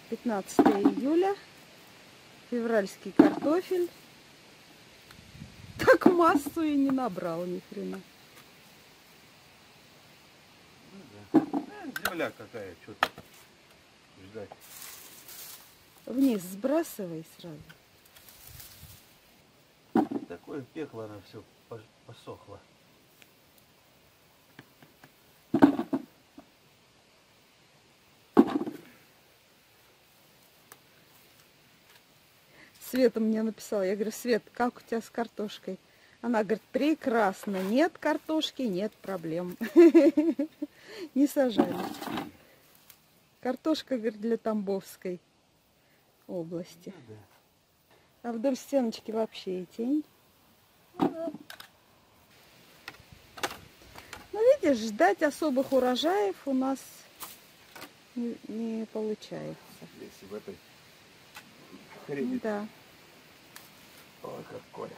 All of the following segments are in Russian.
15 июля. Февральский картофель. Так массу и не набрал ни хрена. Земля какая, что-то ждать. Вниз сбрасывай сразу. Такое пекло, она все посохло. Света мне написала. Я говорю: Свет, как у тебя с картошкой? Она говорит: прекрасно. Нет картошки, нет проблем. Не сажали. Картошка, говорит, для Тамбовской области. А вдоль стеночки вообще и тень. Ну, видишь, ждать особых урожаев у нас не получается. Если в этой хрени. Да. Ой, как колется.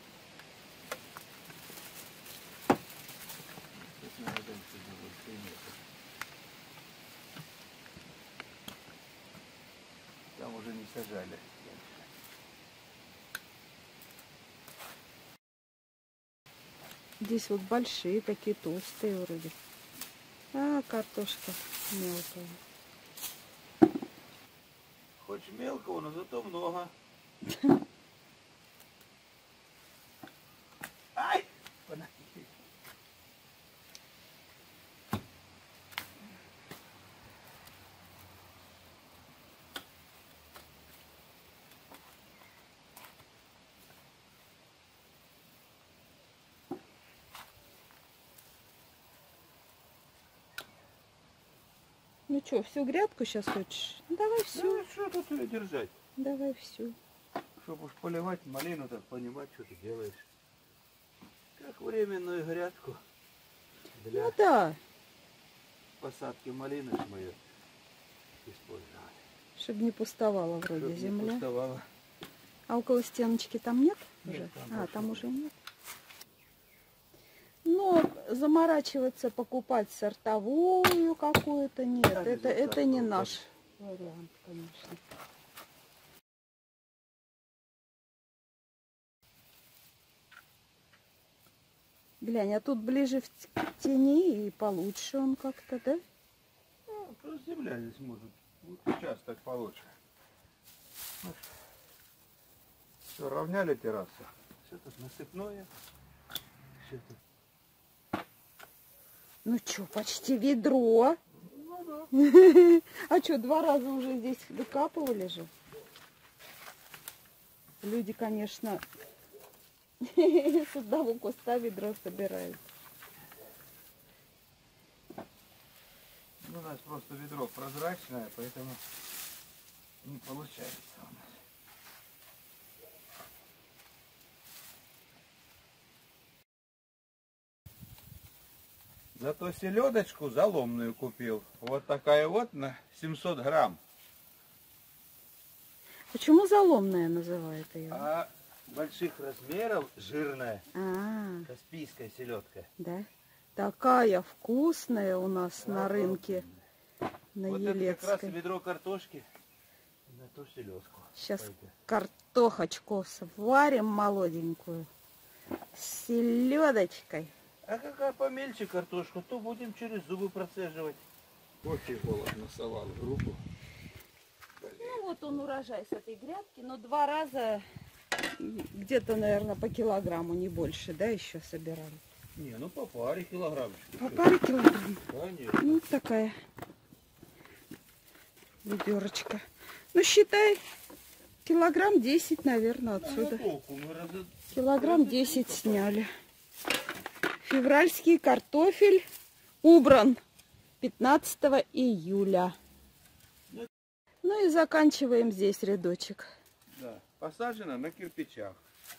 Там уже не сажали. Здесь вот большие такие, толстые вроде. А, картошка мелкая. Хоть мелкого, но зато много. Ай! Ну что, всю грядку сейчас хочешь? Давай всю. Ну, что тут ее держать? Давай всю. Чтобы уж поливать малину, так понимать, что ты делаешь. Как временную грядку для Ну да, посадки малины мы ее использовали. чтобы не пустовала вроде Чтоб не земля. пустовало. А около стеночки там нет Нет, уже? там А, больше там нет. уже нет. Но заморачиваться, покупать сортовую какую-то, нет. Да, Это не сортовую, наш вариант, конечно. Глянь, а тут ближе к тени и получше он как-то, да? Ну, просто земля здесь может. Вот сейчас так получше. Все, равняли террасу. Все тут насыпное. Все тут. Ну что, почти ведро. Ну да. А что, 2 раза уже здесь выкапывали же? Люди, конечно, с одного куста ведро собирают. У нас просто ведро прозрачное, поэтому не получается у нас. Зато селедочку заломную купил. Вот такая вот на 700 грамм. Почему заломная называют ее? А больших размеров жирная А, каспийская селедка. да. Такая вкусная у нас на рынке, на Вот это как раз Елецкой. ведро картошки на ту селедку. Сейчас Пойдет. картохочку сварим молоденькую с селедочкой. А какая помельче картошка, то будем через зубы процеживать. Очень холодно совал в руку. Ну вот он урожай с этой грядки, но 2 раза где-то, наверное, по килограмму, не больше, да, еще собирали. Не, ну по паре килограммчиков. По паре килограмм. Конечно. Ну, такая ведерочка. Ну, считай, килограмм 10, наверное, отсюда. Килограмм 10 сняли. Февральский картофель убран 15 июля. Ну и заканчиваем здесь рядочек. Да, посажено на кирпичах.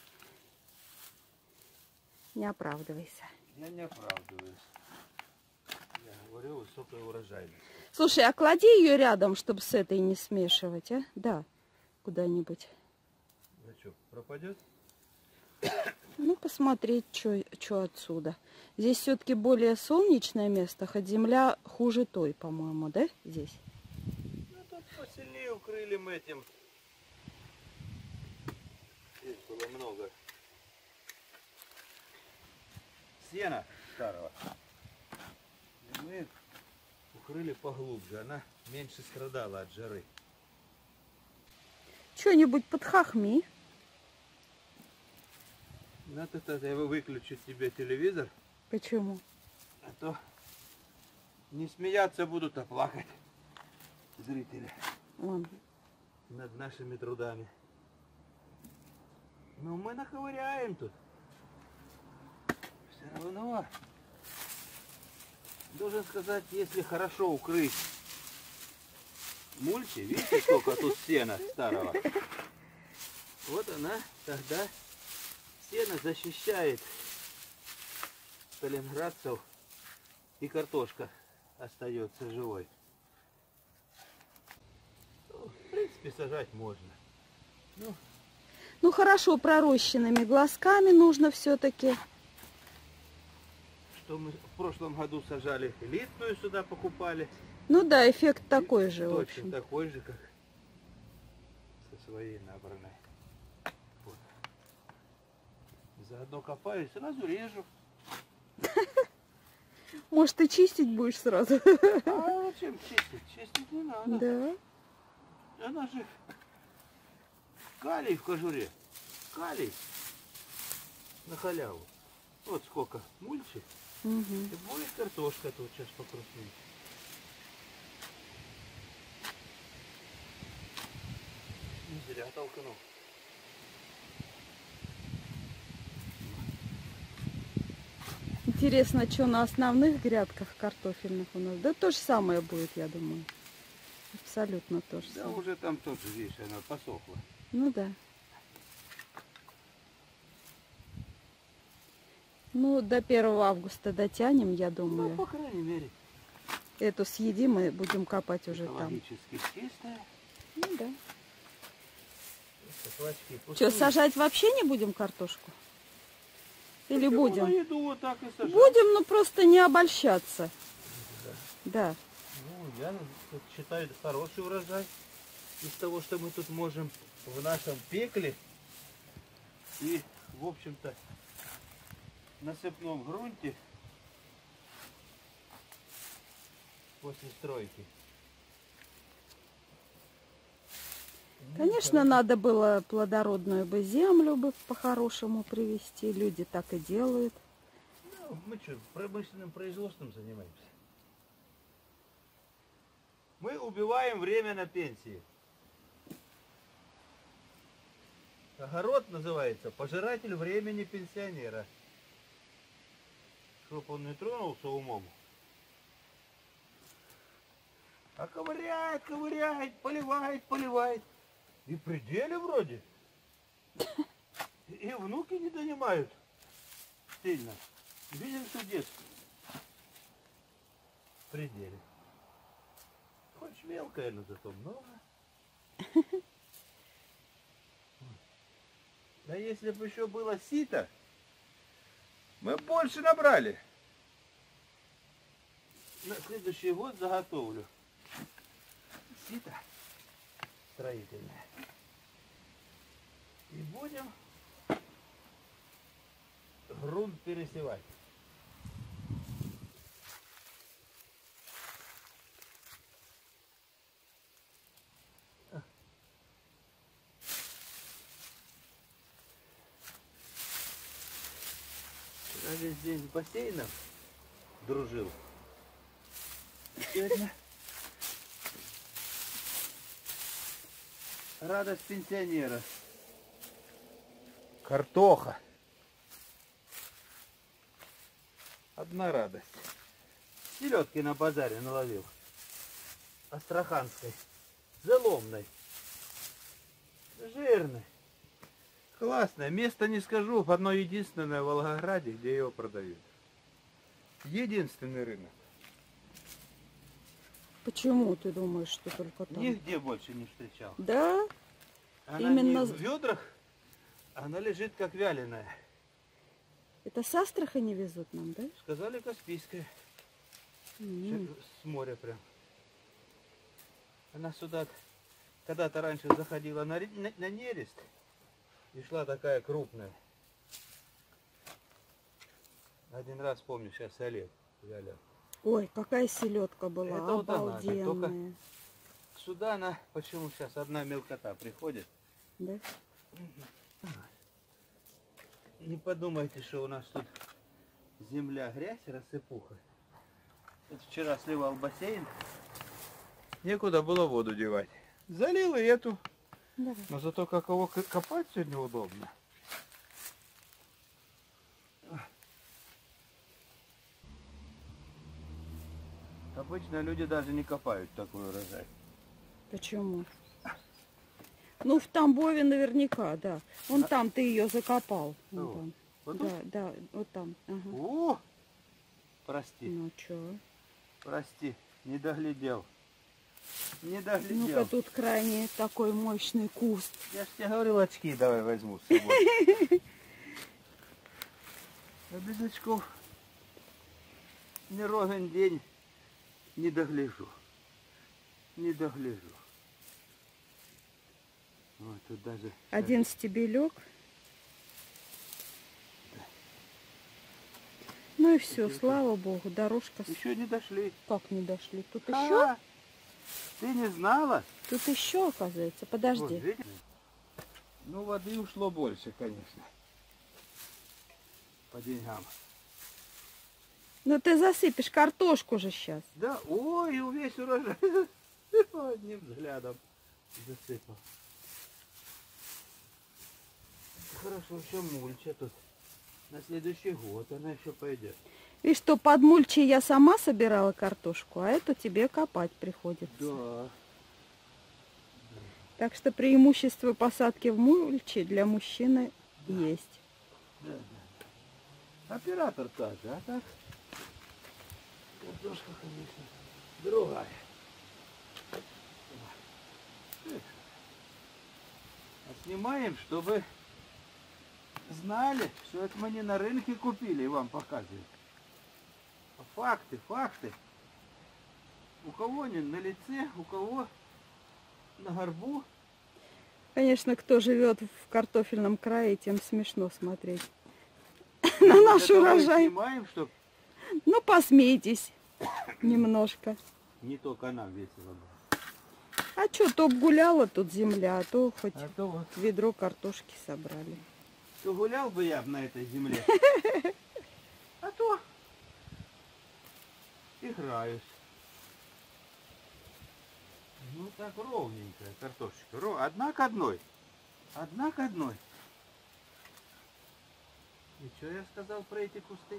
Не оправдывайся. Я не оправдываюсь. Я говорю, высокая урожайность. Слушай, а клади ее рядом, чтобы с этой не смешивать, а? Да, куда-нибудь. А что, пропадет? Ну, посмотреть, что отсюда. Здесь все-таки более солнечное место, хоть земля хуже той, по-моему, да, здесь? Ну, тут по посильнее укрыли мы этим. Здесь было много сена старого. И мы укрыли поглубже. Она меньше страдала от жары. Что-нибудь подхахми. Надо тогда его выключить тебе телевизор, Почему? а то не смеяться будут, а плакать зрители Вон. над нашими трудами. Но мы наковыряем тут. Все равно, должен сказать, если хорошо укрыть мульти, видите, сколько тут сена старого? Вот она тогда, сено защищает сталинградцев, и картошка остается живой. В принципе, сажать можно. Ну хорошо, пророщенными глазками нужно все-таки. Что мы в прошлом году сажали, элитную сюда покупали. Ну да, эффект такой же, в Точно общем. такой же, как со своей набранной. Вот. Заодно копаюсь, сразу режу. Может, ты чистить будешь сразу? А зачем чистить? Чистить не надо. Да. Она же калий в кожуре. Калий на халяву. Вот сколько мульчи. Угу. И будет картошка тут сейчас покрупнее. Не зря толкнул. Интересно, что на основных грядках картофельных у нас? Да то же самое будет, я думаю. Абсолютно то же Да самое. уже там тоже, видишь, она посохла. Ну да. Ну, до 1 августа дотянем, я Ну, думаю. по крайней мере, Эту съедим и будем копать уже там. экологически чистая. Ну да. Клочки Что, пустые. сажать вообще не будем картошку? Или Почему будем? на еду вот так и сажать? Будем, но просто не обольщаться. Да. Ну, я тут считаю, это хороший урожай. Из того, что мы тут можем в нашем пекле и, в общем-то, насыпном грунте после стройки. Конечно, надо было плодородную бы землю бы по-хорошему привести. Люди так и делают. Ну, мы что, промышленным производством занимаемся? Мы убиваем время на пенсии. Огород называется «Пожиратель времени пенсионера». Чтоб он не тронулся умом. А ковыряет, ковыряет, поливает, поливает. И при деле вроде. И внуки не донимают сильно. Видим, что детство. В пределе. Хоть мелкое, но зато много. Да если бы еще было сито, мы больше набрали. На следующий год заготовлю сито строительное. И будем грунт пересевать. Я весь день с бассейном дружил. Сегодня радость пенсионера. Картоха. Одна радость. Селедки на базаре наловил. Астраханской. Заломной. Жирной. Классное. Место не скажу. Одно единственное в Волгограде, где его продают. Единственный рынок. Почему ты думаешь, что только там? Нигде больше не встречал. Да? Она Именно не в ведрах, она лежит как вяленая. Это с Астрахани везут нам, да? Сказали, Каспийская. М. С моря прям. Она сюда когда-то раньше заходила на нерест, и шла такая крупная. Один раз помню, сейчас Олег вялял. Ой, какая селедка была, Это вот она, обалденная. только сюда она, почему сейчас одна мелкота приходит. Да? Не подумайте, что у нас тут земля, грязь, рассыпуха. Вот вчера сливал бассейн, некуда было воду девать. Залил и эту. Да. Но зато как его копать сегодня удобно. Обычно люди даже не копают такой урожай. Почему? Ну, в Тамбове наверняка, да. Вон там ты ее закопал. Вон О, там. вот Да, тут? да, вот там. Ага. О! Прости, Ну, чё? прости, не доглядел. Не Ну-ка, доглядел. тут крайне такой мощный куст. Я ж тебе говорил, очки давай возьму с собой. А без очков не ровен день не догляжу. Не догляжу. Вот тут даже... Один стебелек. Ну и все, слава богу, дорожка. Еще не дошли. Как не дошли? Тут еще? А, ты не знала? Тут еще, оказывается. Вот, Подожди. видишь? Ну, воды ушло больше, конечно. По деньгам. Ну ты засыпешь картошку же сейчас. Да, ой, весь урожай одним взглядом засыпал. Хорошо, еще мульча тут. На следующий год она еще пойдет. Видишь, что под мульчей я сама собирала картошку, а эту тебе копать приходится. Да. Так что преимущество посадки в мульче для мужчины есть. Да, да. Оператор так, а так картошка, конечно, другая. А снимаем, чтобы знали, что это мы не на рынке купили и вам показывают. А факты, факты. У кого не на лице, у кого на горбу. Конечно, кто живет в картофельном крае, тем смешно смотреть на наш Для того и урожай. снимаем, чтоб Ну, посмейтесь немножко. не только нам весело было. А что, то б гуляла тут земля, а то хоть А то вот ведро картошки собрали. то гулял бы я на этой земле, а то играюсь. Ну так ровненькая картошечка. Одна к одной. Одна к одной. И что я сказал про эти кусты?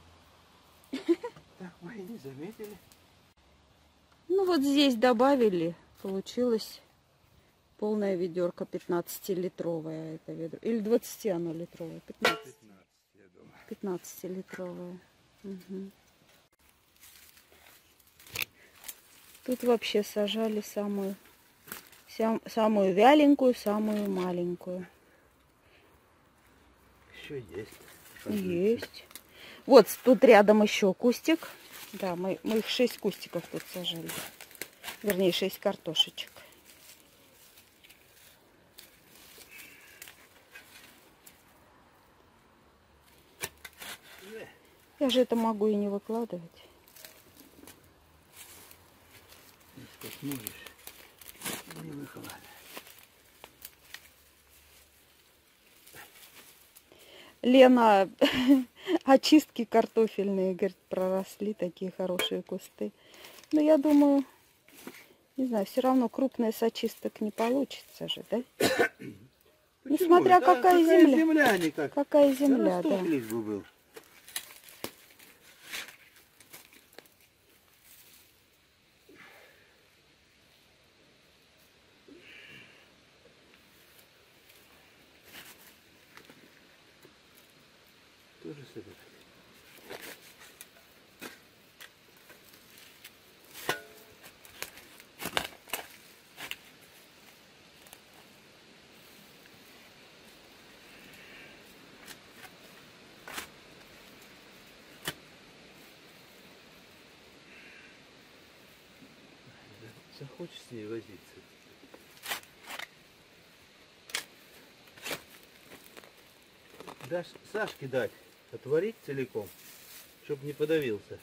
Так мы и не заметили. Ну вот здесь добавили, получилось полное ведерко 15-литровое это ведро. Или 20 оно литровое? 15. 15, я думаю. 15-литровое. Угу. Тут вообще сажали самую вяленькую, самую маленькую. Еще есть. Есть. Вот тут рядом еще кустик. Да, мы их 6 кустиков тут сажали. Вернее, 6 картошечек. Я же это могу и не выкладывать. Если сможешь, не выкладывай. Лена, очистки картофельные, говорит, проросли такие хорошие кусты. Но я думаю, не знаю, все равно крупная с очисток не получится же, да? Ну, смотря Да, какая земля. земля никак. Какая земля, Росток да. лишь бы был. Тоже собирать. Захочешь с ней возиться. Дашь Сашке дать, отварить целиком, чтобы не подавился.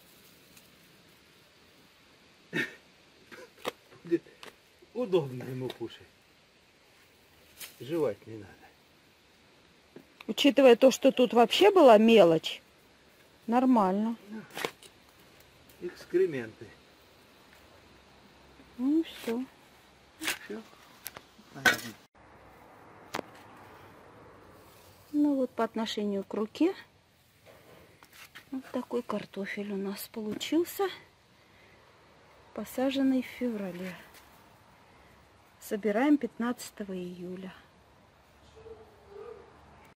Будет удобно ему кушать. Жевать не надо. Учитывая то, что тут вообще была мелочь, нормально. Экскременты. Ну все. Все. Ну вот по отношению к руке вот такой картофель у нас получился, посаженный в феврале. Собираем 15 июля.